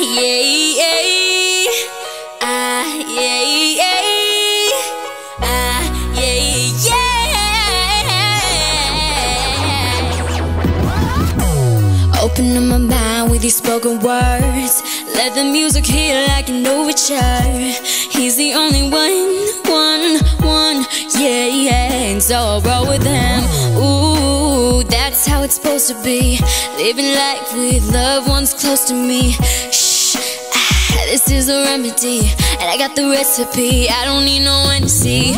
Open up my mind with these spoken words. Let the music heal like an overture. He's the only one, yeah. And so I'll roll with him. Ooh, that's how it's supposed to be. Living life with loved ones close to me. Shh, this is a remedy, and I got the recipe. I don't need no one to see.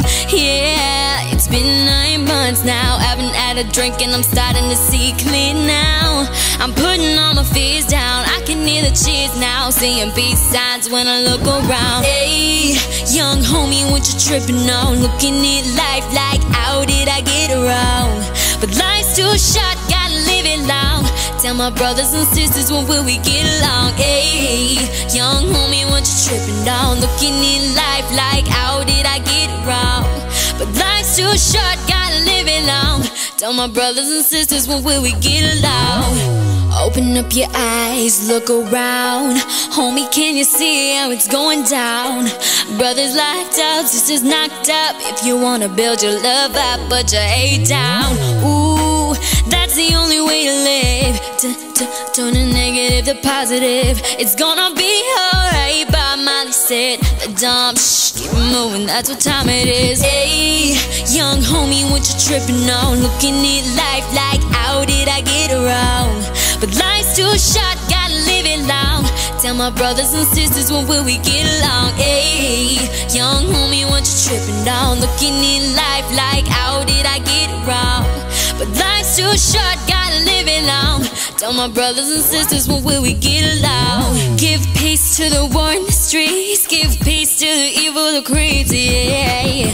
Yeah, it's been 9 months now. I haven't had a drink and I'm starting to see clear now. I'm putting all my fears down. I can hear the cheers now, seeing peace signs when I look around. Hey, young homie, what you tripping on? Looking at life like, how did I get around? But life's too short, gotta live it long. Tell my brothers and sisters, when will we get along? Hey, young homie, what you tripping on? Looking at life like, how did I get around? But life's too short, gotta live it long. Tell my brothers and sisters, when will we get along? Open up your eyes, look around. Homie, can you see how it's going down? Brothers locked up, sisters knocked up. If you wanna build your love up, put your hate down. Ooh, that's the only way to live. Turn the negative to positive. It's gonna be alright, Bob Marley said. The dumb keep it moving, that's what time it is. Hey, young homie, what you tripping on? Looking at life like, how did I get around? But life's too short, gotta live it long. Tell my brothers and sisters, when will we get along? Hey, young homie, what you tripping on? Looking at life like, how did I get around? But life's too short, gotta live it long. Tell my brothers and sisters, when will we get along? Give peace to the war in the streets. Give peace to the evil, the creeps, yeah.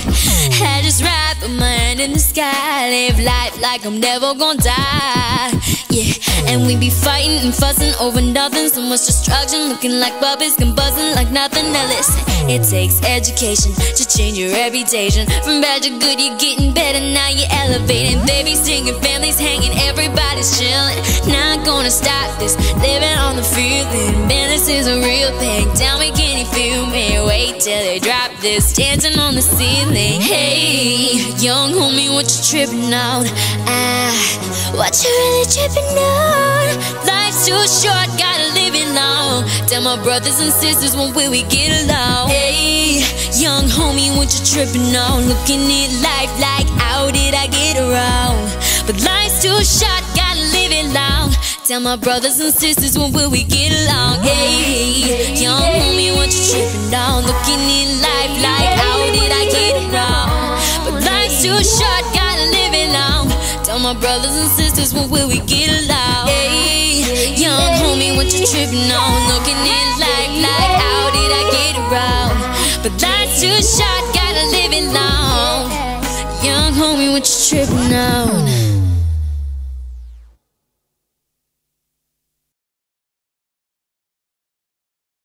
I just ride with my hand in the sky. Live life like I'm never gonna die, yeah. And we be fighting and fussing over nothing. So much destruction, looking like puppets, buzzing like nothing. Now listen, it takes education to change your reputation. From bad to good, you're getting better, now you're elevating. Babies singing, families hanging, everybody's chilling. Not gonna stop this, living on the feeling. Man, this is a real thing. Tell me, can you feel me? Wait till they drop this, dancing on the ceiling. Hey, young homie, what you tripping on? What you really tripping on? Life's too short, gotta live it long. Tell my brothers and sisters, when will we get along? Hey, young homie, what you tripping on? Looking at life like, how did I get around? But life's too short, gotta live it long. Tell my brothers and sisters, when will we get along? Hey, young homie, what you tripping on? Looking at life like, how did I get around? But life's too short, gotta live it long. Tell my brothers and sisters, when will we get along? Hey, young homie, what you tripping on? Looking at life like, how did I get around? But life's too short, gotta live it long. Young homie, what you tripping on?